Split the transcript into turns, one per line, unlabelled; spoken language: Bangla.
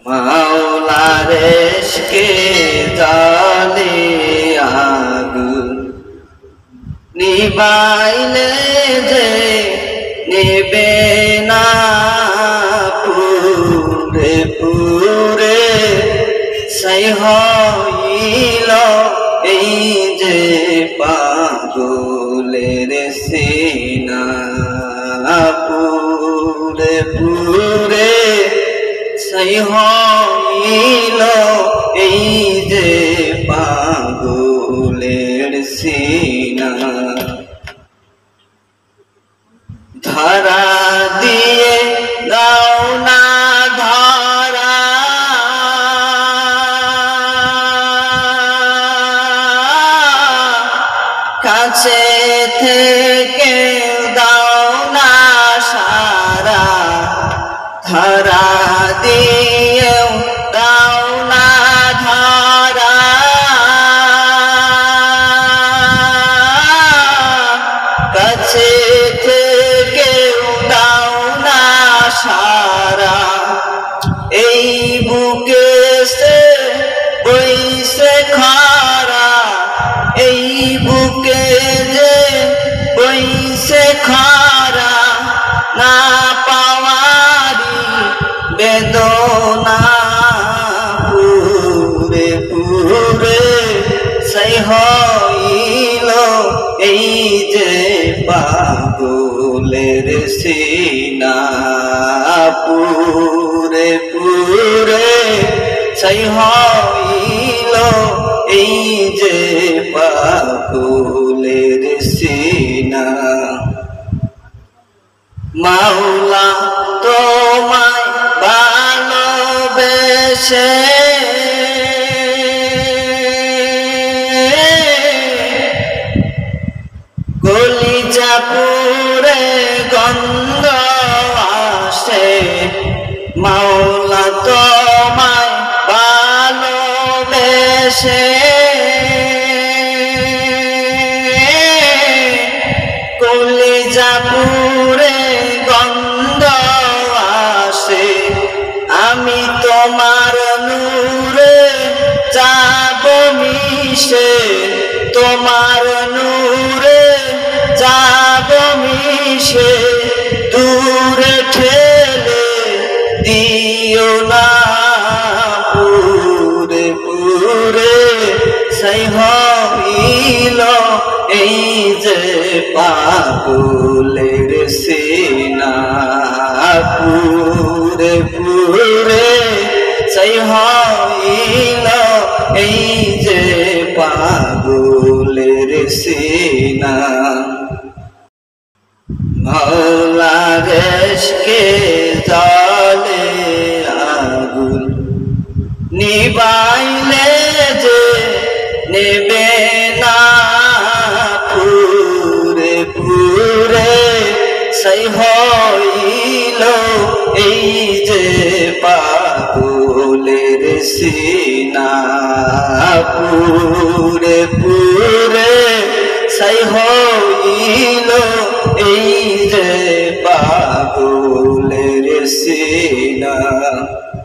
মাওলার ইশকে জালে আগুন নিবাইলে যে নিবে না পুরে পুরে সেই হইল এই যে পাগলের সিনা পুরে পুরে সেই হইল এই যে পাগলের সিনা ধরা দিয়ে দাও না ধরা কাছে থেকে দাও না সারা ধরা দিয়ে দাও না ধরা কাছে থেকে দাও না সারা এই বুকে সে বইসে খারা এই বুকে যে বইসে খারা না পাওয়ারি বেদনা পুরে পুরে সেই হইল এই যে পাগলের সিনা পুরে পুরে সেই হইল এই যে পাগলের সিনা মাওলা তোমায় ভালোবেসে কলিজা পুরে গন্ধ আসে মাওলা তোমায় ভালোবেসে কলিজা পুরে গন্ধ আসে আমি তোমার নূরে যাব মিশে তোমার নূরে যাব মিশে দূরে ঠেলে দিও না পুরে পুরে সেই হইল এই যে পাগলের সিনা পুরে পুরে সেই হইল এই যে পাগলের সিনা মাওলার ইশকে জালে আগুন নিবাইলে যে নেবে না পুরে পুরে সেই হইল এই যে পাগলের সিনা পুরে পুরে সেই হইল এই যে পাগলের সিনা।